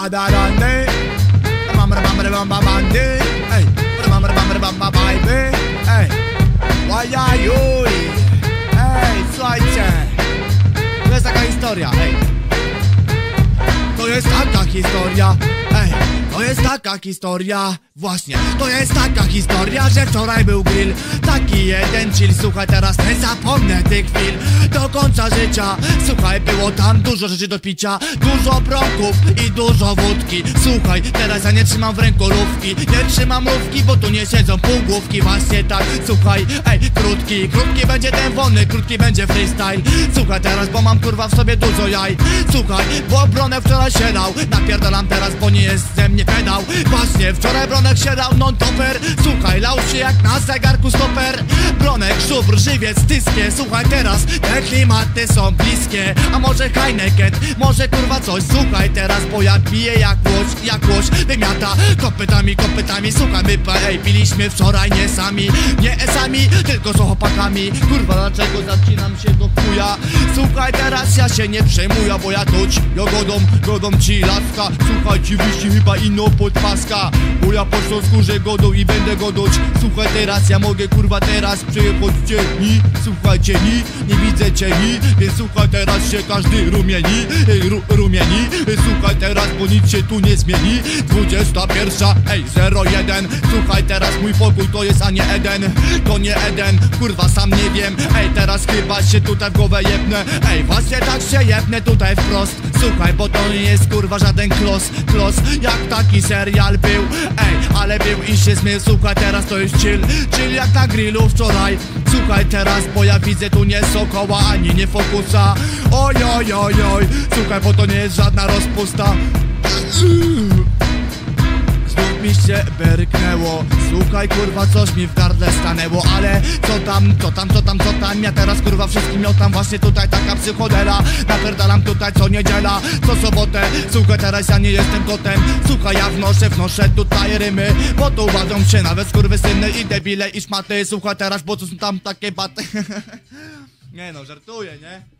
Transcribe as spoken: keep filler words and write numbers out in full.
Badarany, bamra bamra bamba bandy, ej, bamra bamra bamba bajby, ej, łajajuj, ej, słuchajcie, to jest taka historia, ej, to jest taka historia, ej, to jest taka historia, właśnie, to jest taka historia, że wczoraj był grill, taki jeden chill, słuchaj, teraz nie zapomnę tych chwil, do końca życia, słuchaj, było tam dużo rzeczy do picia, dużo brąków i dużo wódki, słuchaj, teraz ja nie trzymam w ręku lówki, nie trzymam lówki, bo tu nie siedzą półgłówki, właśnie tak, słuchaj, ej, krótki, krótki będzie ten wolny, krótki będzie freestyle, słuchaj teraz, bo mam kurwa w sobie dużo jaj, słuchaj, bo Bronek wczoraj siadał, napierdalam teraz, bo nie jest ze mnie pedał, właśnie, wczoraj Bronek siadał non-topper, słuchaj, lał się jak na zegarku stoper, Bronek, żubr, żywiec, tyskie, słuchaj teraz, te klimaty są bliskie, a może Heineken, może kurwa coś, słuchaj teraz, bo ja piję jak łódź, jak łódź, wymiata kopytami, kopytami, słuchaj, my ej, piliśmy wczoraj nie sami, nie sami, tylko z chłopakami, kurwa, dlaczego zacinam się do chuja, słuchaj teraz, ja się nie przejmuję, bo ja tuć, jogodą, godą ci laska, słuchaj, ci wyjści chyba ino podpaska, bo ja po śląsku, że godą i będę godoć, słuchaj teraz, ja mogę kurwa teraz przyjechać cieni, słuchajcie, ni, nie widzę cieni, więc słuchaj teraz się każdy rumieni, ej, ru, rumieni, słuchaj teraz, bo nic się tu nie zmieni, dwudziesta pierwsza, ej, zero jeden, słuchaj teraz, mój pokój to jest, a nie Eden, to nie Eden, kurwa sam nie wiem, ej, teraz chyba się tutaj w głowę jebnę, ej, właśnie tak się jebnę tutaj wprost, słuchaj, bo to nie jest kurwa żaden klos, klos, jak taki serial był, ej, ale był i się zmył, słuchaj teraz to jest chill, chill jak na grillu wczoraj, słuchaj teraz, bo ja widzę tu nie sokoła, ani nie fokusa, oj, oj, oj, oj, słuchaj, bo to nie jest żadna rozpusta, znów mi się berknęło, słuchaj kurwa, coś mi w gardle stanęło, ale co tam, co tam, co tam, co tam, ja teraz kurwa wszystkim miotam, właśnie tutaj taka psychodela, napierdalam tutaj co niedziela, co sobotę, słuchaj teraz ja nie jestem kotem, słuchaj ja wnoszę, wnoszę tutaj rymy, bo tu ładą się nawet skurwysyny i debile i szmaty, słuchaj teraz, bo to są tam takie baty, nie no, żartuję, nie?